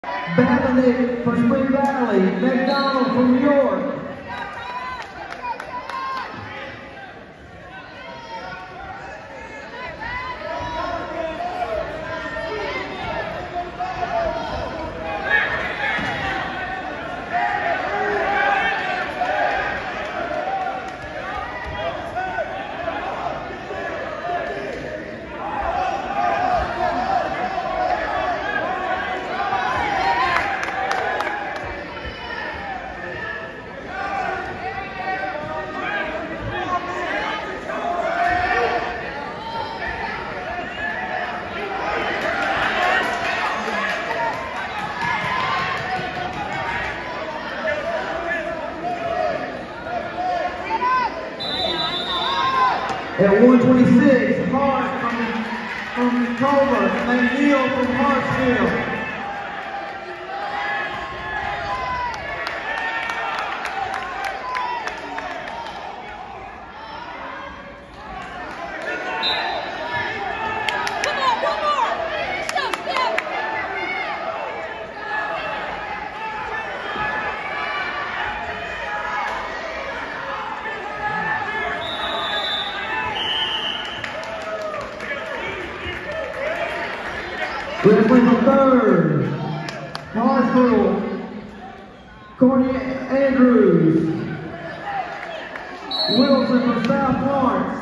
Bethany from Spring Valley, McDonald from New York. At 126, Hart from Culver, McNeil from Hartsfield. Wrestling from third, Hartsfield, Courtney Andrews, Wilson from South Florence.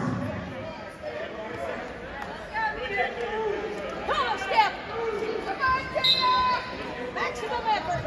Come on, Steph! Come on, Tina! Maximum effort!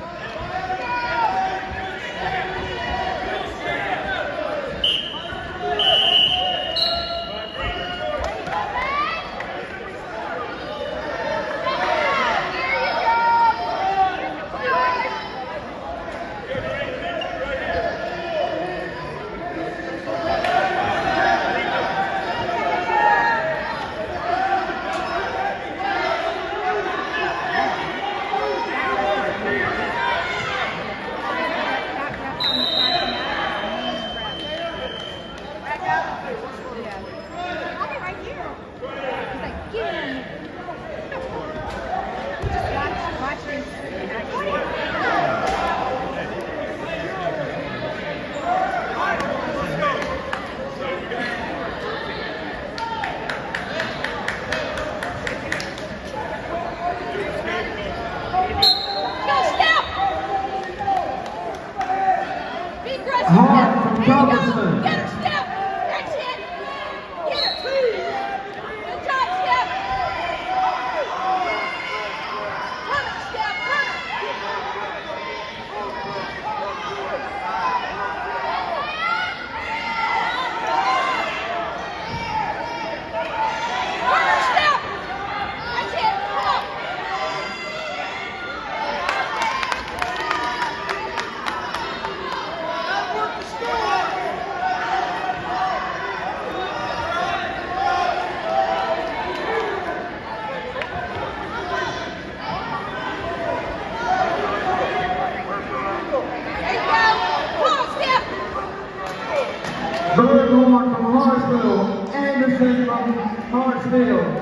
Hart from Robertson. Get her, Steph! That's it! Get her! Good job, Steph! Turn it, Steph! Turn her, Steph! That's it! Come on! Birdhorn from Hartsfield, Anderson from Hartsfield.